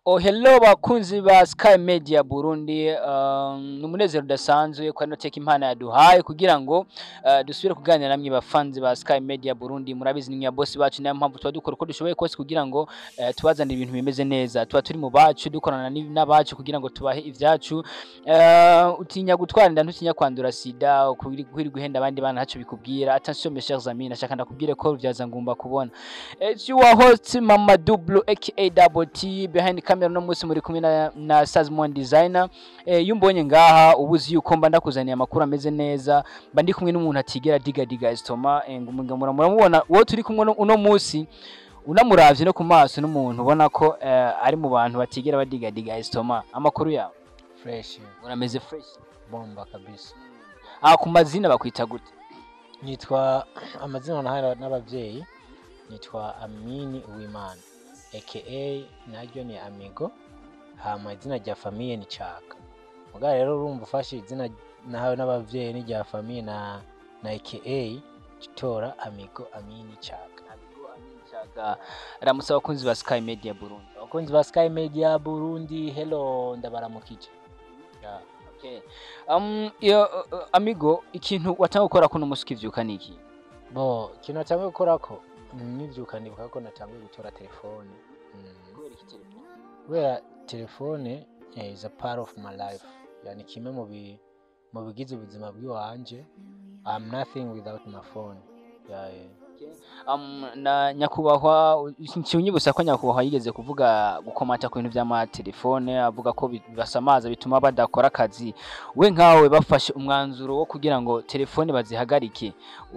Oh hello bakunzi ba Sky Media Burundi, numunezero udasanzwe ko no teka impana yaduhaye kugira ngo dusubire kuganira namwe bafanzi ba Sky Media Burundi. Murabizi ni boss bacu nayo mpamvu tuba dukora uko dushoboye kose kugira ngo tubazanire ibintu bimeze neza. Tuba turi mu bacu dukorana n'abacu kugira ngo tubahe ivyacu. Utinya gutwara inda ntucinya kwandura sida, kuhiri guhenda abandi bana haco bikubwira. Attention mes chers amis, nashaka ndakubwire ko ruvyaza ngumba kubona. It's your host Mama Double aka Double T behind camera no musi muri kumwe na Sazmon designer. Yumbonye ngaha ubuzi yuko mba ndakuzaniye amakuru ameze neza, mba ndi kumwe n'umuntu atigera diga estoma ngumugamura muramubona wo turi kumwe uno musi unamuravye no ku maso n'umuntu ubona ko ari mu bantu batigera badiga estoma. Amakuru yawe fresh, urameze fresh bomba kabisa. Ku mazina bakwita gute? Nitwa amazina nahaye n'abavyeyi, nitwa Amini Uwimana aka naryo ni Amigo, hama izina rya famille ni Chaka. Muga rero urumva ufashe izina nahawe n'abavyeyi ni rya famille na aka Gitora Amigo Amini Chaka. Amigo Amini Chaka. Ramutse abakunzi ba Sky Media Burundi. Abakunzi ba Sky Media Burundi, hello ndabaramukije. Yeah. Okay. Amigo, ikintu watanga gukora kuno musi kivyuka niki? Bo, ikintu watanga gukora ko nivyuka ndibuka ko natanguye gutora telefone. Kubera telefone is a part of my life. Yani kimwe mu bigize ubuzima bw'iwanje. I'm nothing without my phone. Yeah. Okay. Na nyakubahwa ncyunyibutsa ko nyakubahwa yigeze kuvuga gukomata ku bintu by'ama telefone, avuga ko basamaza bituma badakora akazi. We nkawe bafashe umwanzuro wo kugira ngo telefone bazihagarike,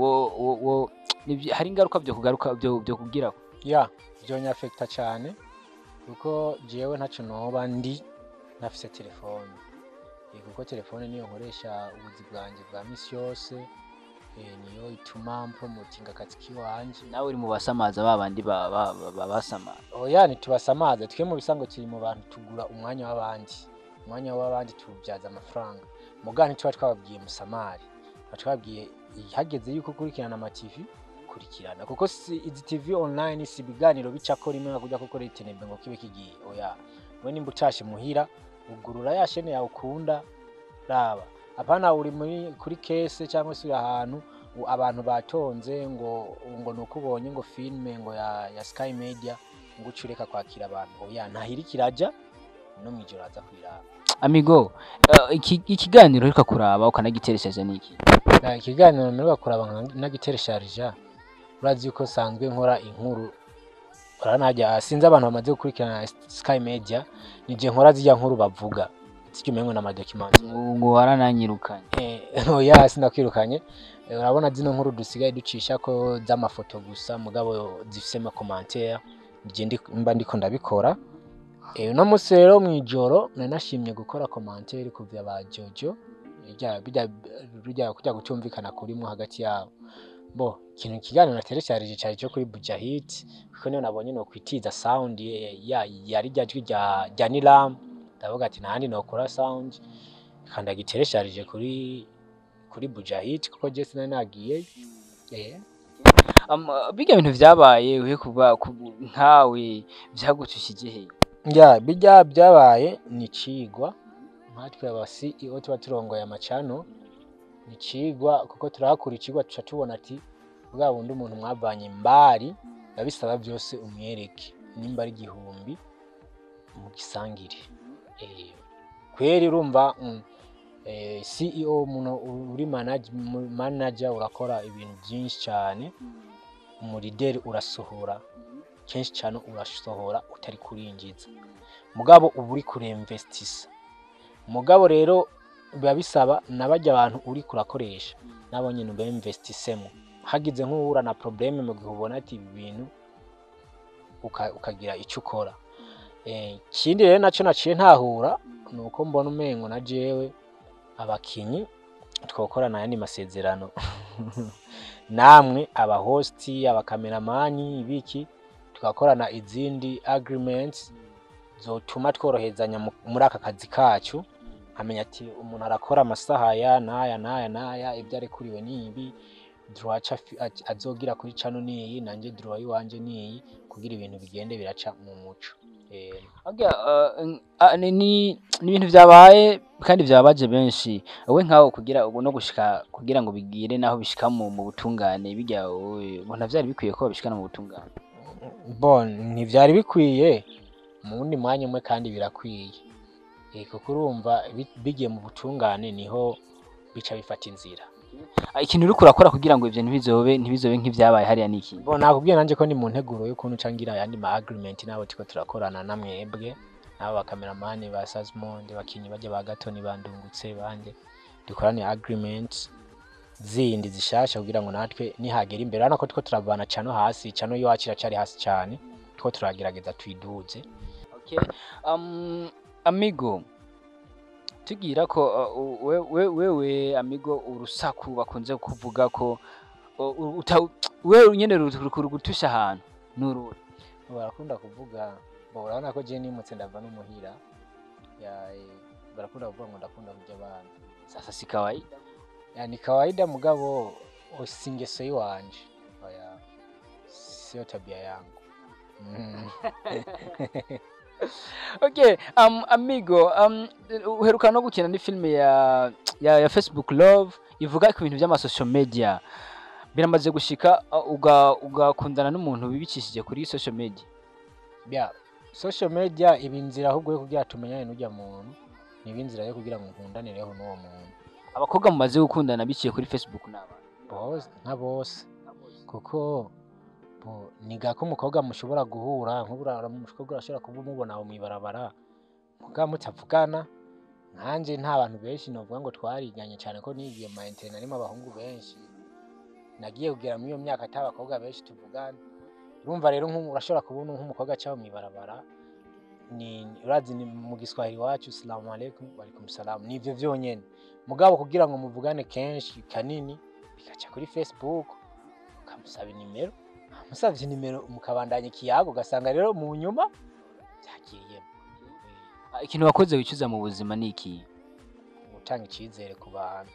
hari ingaruka byo kugaruka byo kugira ko? Yeah, byo nyafecta cyane kuko jewe ntacu noba ndi nafise telefone. Kuko telefone niyo nkoresha ubuzi bwanje bwa misi yose, niyo ituma promoting akazi kiwanje. Nawe uri mu basamaza babandi babasama? Oya, ntitubasamaza, twe mu bisango turi mu bantu tugura umwanya w'abandi tubyaza amafaranga. Mugani tuba twababwiye musamari, twababwiye hageze yuko kurikirana ama TV kurikirana, kuko izi TV online si biganiro bicako rimwe nakujya gukora itenembe ngo kibe kigiye. Oya, we nimba utashe muhira ugurura ya shene yawe ukunda raba. Apana uri kuri kese cyangwa se ahantu abantu batonze ngo nukubonye ngo filme ngo ya Sky Media ngo ucureka kwakira abantu. Oya, ntahiri kiraja no mwijoro aza kwiraba. Amigo, ikiganiro reka kuraba ukanagitereshaje niki? Ikiganiro mperuka kuraba nagitereshaje, urazi yuko sanzwe nkora inkuru. Uranajya sinzi abantu bamaze gukurikirana Sky Media, nije nkora zijya nkuru bavuga sikimengo na document ngo warananyirukanye. Oya, sinakwirukanye. Urabona zino nkuru dusigaye ducisha ko z'amafoto gusa, mugabo zifise ma commentaire nje mba ndiko ndabikora. No musi rero mwijoro nanashimye gukora commentaire kuvya ba Jojo bijya kujya gutumvikana kurimo hagati yabo. Bo, ikintu kiganiro nateresharije cyari cyo kuri Bujahit, kuko niyo nabonye no kwitiza sound yari ryajwi rya Nilam. Ndavuga ati ntandi no kora sound kandi agiteresharije kuri Bujahit kuko je sinanagiye. Biga ibintu vyabaye uhe kuva nkawe byagutushije he? Bijya byabaye ni cigwa nkatwe aba CEO tuba turongoye amacano, ni cigwa kuko turahakura icigwa tuca tubona ati bwa bundi umuntu mwavanye mbari babisaba byose umwereke, nimba ari 1000 mu gisangire. Kweri urumva CEO muno uri manager urakora ibintu byinshi cyane, umurideri urasohora kenshi cyane, urasohora utari kurinjiza, mugabo uburi kureinvestisa. Mugabo rero biba bisaba nabajya abantu uri kurakoresha nabo nyine ube investisemo. Hagize nk'ura na probleme mu gihe ubona ati ibintu ukagira icyo ukora. Kindi rero naco naciye ntahura nuko mbona umengo na jewe abakinyi twokorana yandi masezerano namwe aba host aba cameraman ibiki tugakorana izindi agreements zotuma tworohezanya muri aka kazi kacu. Amenya ati umuntu arakora amasaha ya naya ibyo ari kuriwe nibi, drawacha azogira kuri channel niyi, nanje draw yiwanje niyi, kugira ibintu bigende biraca mu muco. Okay, ni ibintu vyabaye kandi vyabaje benshi. Wowe nkaho kugira ubu no gushika kugira ngo bigire naho bishika mu butungane bijya ubona vyari bikwiye ko babishikana mu butungane. Bon ntivyari bikwiye mu wundi mwanya umwe kandi birakwiye kuko urumva bigiye mu butungane niho bica bifata inzira. Ikintu uriko urakora kugira ngo ivyo ntibizobe nk'ivyabaye hariya niki? Bon nakubwiye nanje ko ni mu nteguro y'ukuntu cangira ayandi ma agreement nabo tiko turakorana na mwebwe nabo bakameramani ba Sazmondi bakinyi baje ba Gatoni bandungutse banje dukorane agreements zindi zishasha kugira ngo natwe nihagera imbere urabona ko tiko turavana cano hasi cano iwacu iracari hasi cane tiko turagerageza twiduze. Okay. Amigo tugira ko wewe Amigo urusaku bakunze kuvuga ko wewe nyene rugutusha ahantu n'uruwe barakunda kuvuga urabona ko je nimutse ndava n'umuhira barakunda kuvuga ngo ndakunda kurya abantu. Sasa si kawaida, ni kawaida mugabo usingeso yiwanje oya sio tabia yangu. Okay, Amigo, uheruka no gukina ni filme ya Facebook Love ivuga ku bintu by'ama social media. Biramaze gushika ugakundana n'umuntu bibicishije kuri social media. Social media ibinzira ahubwo yo kugira tumenyane n'ujya muntu nibinzira yo kugira ngo nkundanireho n'uwo muntu. Abakobwa mumaze gukundana biciye kuri Facebook naba bose kuko niga ko umukobwa mushobora guhura nk'uburara umukobwa urashobora kuba umubona mu ibarabara muga mutavugana nkanje nta bantu benshi novuga ngo twariganye cyane ko nigiye ma internet arimo abahungu benshi nagiye kugera muri iyo myaka atabakobwa benshi tuvugana. Urumva rero urashobora kubona nk'umukobwa cyaho mu ibarabara ni urazi ni mu Giswahili wacu assalamu alaikum wa alaikum salam nivyo vyonyene mugabo kugira ngo muvugane kenshi kanini bikaca kuri Facebook ukamusaba nimero musavye nimero mukabandanya kiyago gasanga rero mu nyuma byagiye. Ikintu wakoze wicuza mu buzima niki? Gutanga icizere ku bantu.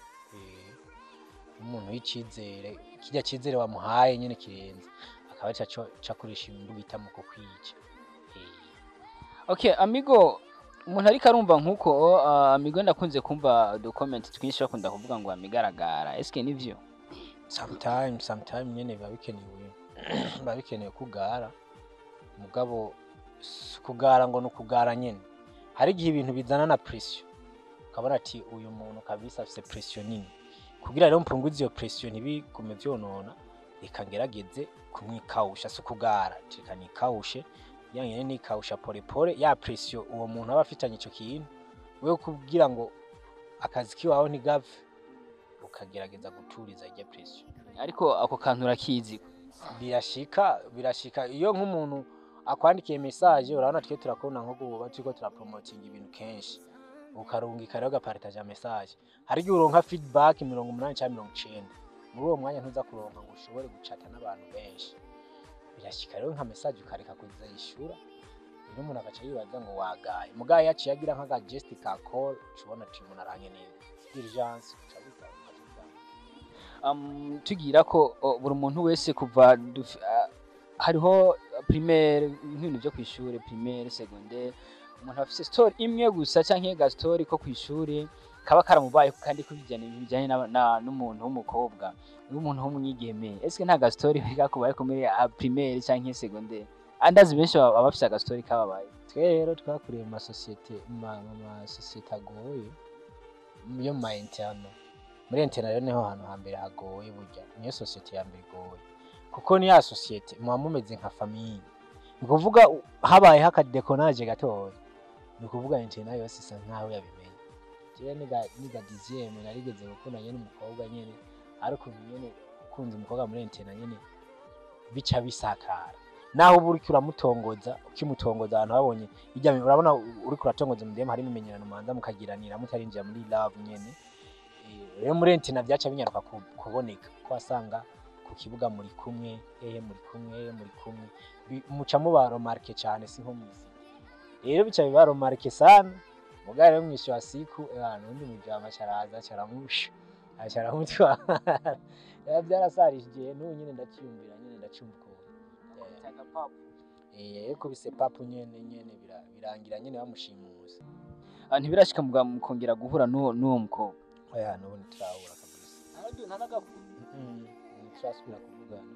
Umuntu w'icizere kijya cizere wamuhaye nyene kirenze akaba cakurisha ibintu bita mu kukwica. Okay, Amigo, umuntu ariko arumva nkuko Amigo ndakunze kumva document twinshi bakunda kuvuga ngo amigaragara. Eske nivyo? Sometime nyene biba bikenewe kugara mugabo kugara ngo nukugara nyene hari igihe ibintu bizana na pression ukabona ati uyu muntu kabisa afise pression nini kugira rero mpunguze iyo pression ntibigume vyonona reka ngerageze kumwikawusha so kugara reka nikawushe yanyene nikawusha pole ya pression uwo muntu aba afitanye ico kintu wewe kugira ngo akazi kiwaho ntigave ukagerageza guturiza iyo pression. Ariko ako kantu urakizi birashika iyo nk'umuntu akwandikiye message urabona twe turakona nko guba turiko turapromoting ibintu kenshi ukarungika rero gapartage message hari gihe uronka feedback 80 cyangwa 90 muri uwo mwanya ntuza kuronka ngo ushobore gucata n'abantu benshi birashika rero nka message ukareka kuzayishura rero umuntu agaca yibaza ngo wagaye mugaye yaciye agira nka gest ka call ubona ati umuntu aranye neza urgence tugira ko buri muntu wese kuva hariho primaire nk'ibintu byo kwishuri primaire secondaire umuntu afise story imwe gusa canke ga story ko kwishuri kaba karamubaye kandi kubijyanye n'umuntu w'umukobwa n'umuntu w'umunyigeme. Eske nta ga story kakubaye ko muri primaire canke secondaire? Andazi benshi abafise aga story kababaye. Twe rero twakuriye mu societe agoye yo ma interno muri internet rero niho hantu hambere hagoye burya niyo societe ya mbere goye kuko ni ya societe muba mumeze nka famille ni kuvuga habaye hakadekonaje gatoya ni kuvuga internet yose isa nkaho yabimenye. Je niga 10e narigeze gukundanye n'umukobwa nyene ariko nyene ukunze umukobwa muri internet nyene bica bisakara naho buri kuramutongoza ukimutongoza abantu babonye bijya urabona uri kuratongoza mudem hari imenyerano manza mukagiranira mutarinjira muri love nyene rero muri internet byaca binyaruka kuboneka ko asanga ku kibuga muri kumwe muri kumwe muca mu baromarke cyane si nko muzi rero bica bibaromarke sana mugare rero mwisho wa siku abantu ndi mujama cyaraza cyaramusha acaramutwa byarasarishije n'ubu nyine ndacyumvira nyine ndacumbuko yakubise papu nyene birangira nyene bamushimusa. Ntibirashika mukongera guhura n'uwo mukobwa. Oya nubu ntiturahura kabisa. Arabyo ntanagafu. Ntiturasubira kuvugana.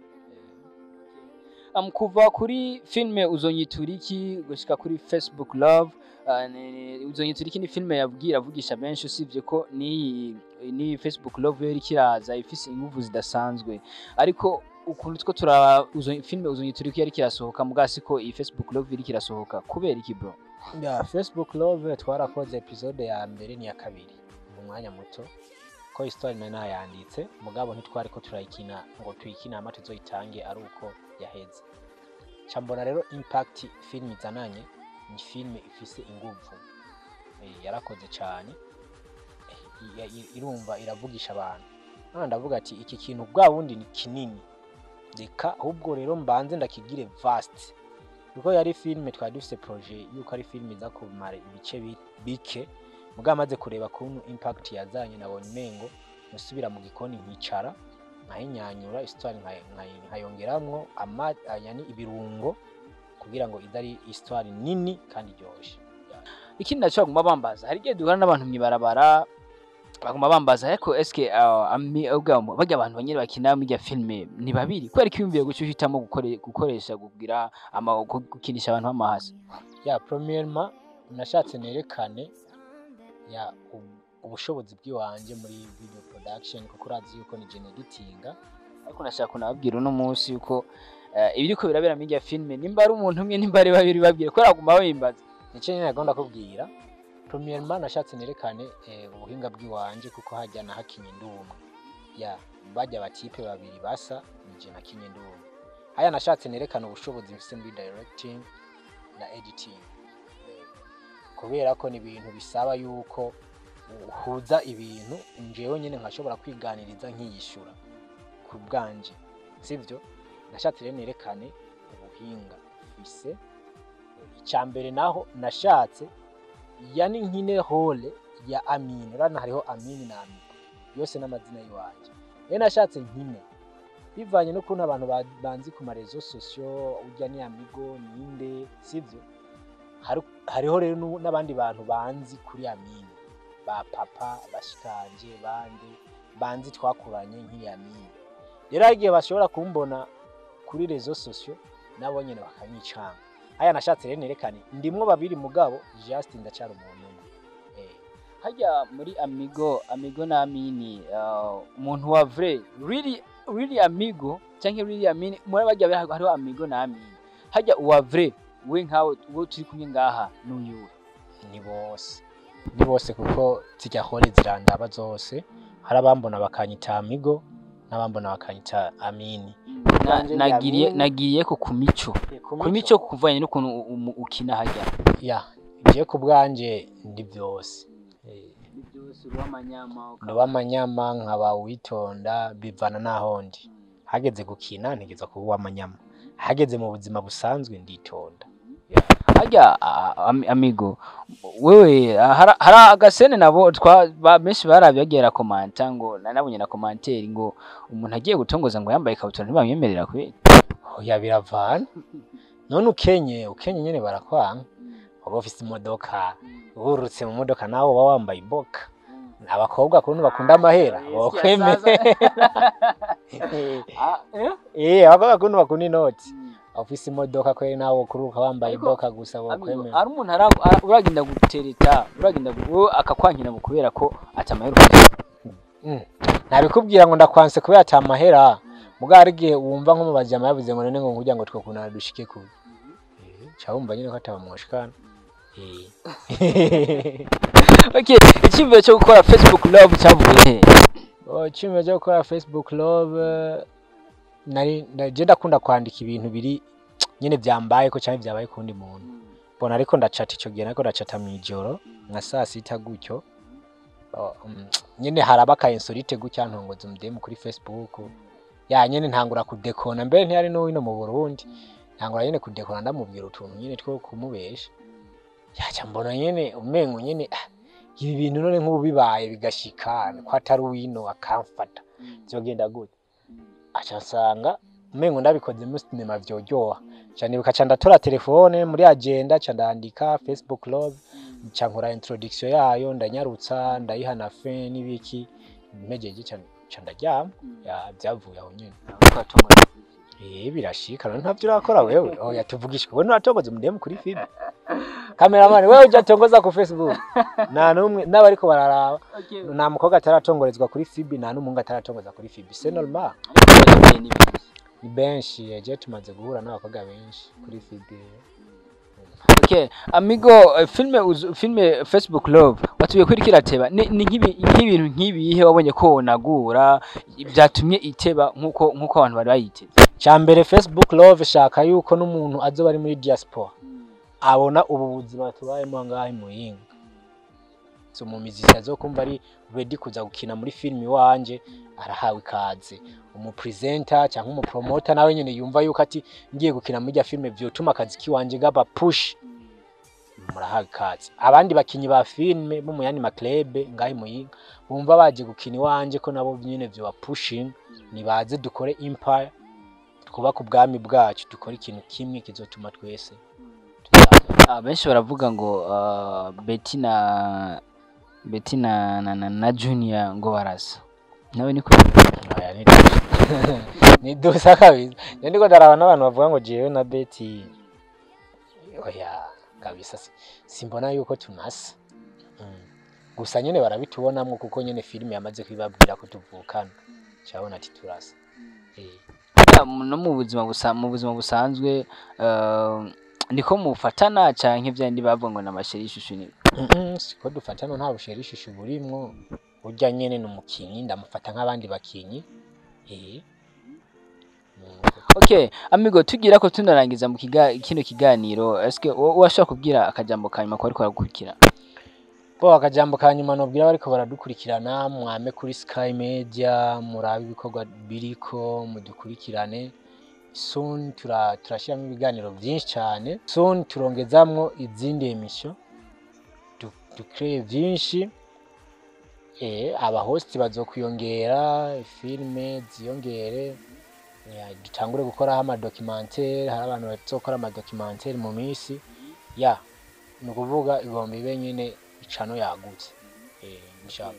Kuva kuri filme uzonyituriki gushika kuri Facebook Love, uzonyituriki ni filme avugisha benshi, usivye ko ni Facebook Love yari kiraza ifise inguvu zidasanzwe, ariko ukuntu two filme uzonyituriki yari kirasohoka mugasi ko iyi Facebook Love iri kirasohoka kubera iki bro? Facebook Love twarakoze episode ya mbere ni ya kabiri mu mwanya muto, ko story nayanditse mugabo ntitwari ko turayikina ngo tuyikina ama tuzoyitange ari uko yaheze. Chambona rero impact film izananye ni film ifise inguvu, yarakoze cyane, irumva iravugisha abantu. Ndavuga ati iki kintu bwa wundi ni kinini, reka ahubwo rero mbanze ndakigire vast, kuko yari film twari dufise projet yuko ari film iza kumara ibice bike, mugabo maze kureba kuntu impact yazanye nabonye mengo musubira mu gikoni nkicara nkayinyanyura histoire nkayongeramwo yani ibirungo kugira ngo idari histoire nini kandi ryoshe. Ikindi naco baguma bambaza, hari gihe duhura n'abantu mwibarabara baguma bambaza ariko eske bajya abantu banyere bakina muri ya filme ni babiri kwera kiyumviye gucyo hitamo gukoresha kugira gukinisha abantu b'amahasa. Premièrement nashatse nerekane ubushobozi bw'iwanje muri video production, kuko urazi yuko ni editing, ariko nashaka kunababwira uno munsi yuko ibiriko birabera muri ya filme nimba ari umuntu umwe nimba ari babiri babwire ko raguma wimbaza. Nico nyine nagomba kubwira. Premièrement nashatse nerekane ubuhinga bw'iwanje, kuko hajya na hakinye ndumwe bajya batipe babiri basa nije nakinye ndumwe. Haya nashatse nerekana ubushobozi mfise muri directing na editing, kubera ko ni ibintu bisaba yuko uhuza ibintu njewe nyene nkashobora kwiganiriza nkiyishura ku bwanje, sivyo? Nashatse rero nerekane ubuhinga bise. Icyambere naho nashatse yani nkine hole ya Amino, rana hariho Amini na Amigo yose n'amazina yiwanje. Nashatse nkine bivanye no kuntu abantu banzi ku marezo sociaux, urya ni Amigo ninde, sivyo? Hariho rero n'abandi bantu banzi kuri Amini, ba papa bashikanje banzi twakuranye nk'iri Amini. Rero igihe bashobora kumbona kuri rezo sociaux nabo nyene bakanyicanga. Haya nashatse rero nerekane ndimwo babiri mugabo just ndacara umuntu umwe. Hajya muri Amigo na Amini, umuntu wa vrai really Amigo canke really Amini, muri bajya hariho Amigo na Amini. Hajya uwa vrai we nkawe uwo turi kumwe ngaha n'uyu ni bose kuko zijya hole zirandaba zose, harabambona bakanyita Amigo n'abambona bakanyita Amini. Nagiriye ko kumico kuvanye n'ukuntu ukina hajya. Ngiye ku bwanje ndi byose. Ruwamanyama nkaba witonda bivana naho ndi. Hageze gukina ntigeza kuba uwamanyama, hageze mu buzima busanzwe nditonda. Hajya Amigo wewe hari agasene nabo benshi barabyagera komanta ngo nanabonye na commentaire ngo umuntu agiye gutongoza ngo yambaye ikabutura ntibamyemerera kwe. Oya biravana. None ukenye nyene barakwanga. Uba ufise imodoka, urutse mu modoka nawe uba wambaye iboka. Abakobwa kuntu bakunda amahera bokwemera. Abakobwa kuntu bakunda inoti. Ofisi imodoka kweri nawo kuruka wambaye iboka gusa bokwemera. Ari umuntu uragenda gutereta, uragenda akakwankina ngo kubera ko atamahera. Nabikubwira ngo ndakwanse kubera atamahera, mugari gihe wumva nko mubajama yavuze ngo none ngo kugira ngo twakuna dushike ku. Cyabumva nyine ko atabamushikana. Okay, icyumviro cyo gukora Facebook Love cyavuye he? Icyumviro cyo gukora Facebook Love ndaje ndakunda kwandika ibintu biri nyene byambaye ko cyane byabaye kundi muntu. Bona ariko ndacata ico gihe nako ndacata mwijoro nka saa 6 gutyo. Nyene harabaka insolite gutya ntongoza umdemu kuri Facebook. Nyene ntangura kudekona mbere ntiyari no wino mu Burundi. Ntangura nyene kudekona ndamubwira utuntu nyene two kumubesha. Mbona nyene umengo nyene ibi bintu none nk'ubu bibaye bigashikana ko atari wino akamfata. Byogenda gute? Acha nsanga umengo ndabikoze mu cinema vyojyoha. Canibuka ca ndatora telefone muri agenda ca ndandika Facebook love ca nkora introduction yayo ndanyarutsa ndayiha na fin n'ibiki mpejeje ca ndaryama byavuye aho nyene. Birashika ntavyo urakora wewe. Oya tuvugisha wewe nuratongoza umudemu kuri FIB. Cameraman wewe ujya tongoza ku Facebook. Nta numwe n'abariko bararaba. Nta mukobwa ataratongorezwa kuri FIB, nta n'umuhungu ataratongoza kuri FIB. C'est normal. Ni benshi yaje tumaze guhura n'abakobwa benshi kuri FIB. Okay, Amigo, filme Facebook Love watubiye kuri kirateba ni nk'ibintu nk'ibihe wabonye ko nagura byatumye iteba nkuko abantu bari bayiteze. Cyambere Facebook Love shaka yuko n'umuntu azoba ari muri diaspora abona ubu buzima tubayemo ngahe muyinga. So mu miziki azokumva ari ready kuza gukina muri film wanje arahawe ikaze. Umu presenter cyangwa umu promoter nawe nyene yumva yuko ati ngiye gukina muri ya filme vyotuma akazi kiwanje gaba push murahawe ikaze. Abandi bakinyi ba filme bo mu yandi ma club ngahe muyinga bumva baje gukina wanje ko nabo nyene vyo pushing nibaze dukore empire twubaka ubwami bwacu dukora ikintu kimwe kizotuma twese benshi baravuga ngo Betty na Junior ngo barasa nawe niko ni dosa kabisa ndiko ndaraba n'abantu bavuga ngo jewe na Betty oya kabisa simbona yuko tunasa gusa nyene barabitubonamwe kuko nyene filime yamaze kwibabwira ko tuvukana cyabona ati turasa no mu buzima busanzwe niko mufatana canke vyandi bavuga ngo namasheri ishushu ni siko dufatana nta busheri ishushu burimwo urya nyene n'umukinyi ndamufata nk'abandi bakinyi Okay, Amigo tugira ko tunarangiza mu kino kiganiro eske washaka kubwira akajambo kanyuma ko ariko aragukurikira akajambo kanyuma nobwira bariko baradukurikirana mwame kuri Sky Media murabe ibikorwa biriko mudukurikirane soon turashiramo ibiganiro byinshi cyane soon turongezamwo izindi emission dukreye byinshi aba host bazokwiyongera filme ziyongere dutangure gukora ama documentaire hari abantu bazokora ama documentaire mu misi nukuvuga igomba ibe nyine icano yagutse inshallah.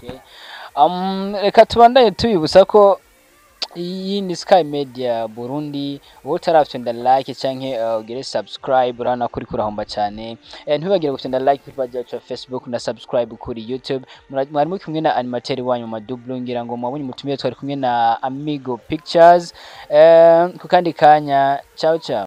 Reka tubandanye tubibusa ko iyi ni Sky Media Burundi wowe utarafyonda like canke ugire subscribe urana kuri kurahomba cyane ntibagire gufyonda like kuri page yacu ya Facebook na subscribe kuri YouTube mwari muri kumwe na animateur wanyu Madublu ngira ngo mwabonye mutumire twari kumwe na Amigo Pictures ku kandi kanya ciao ciao.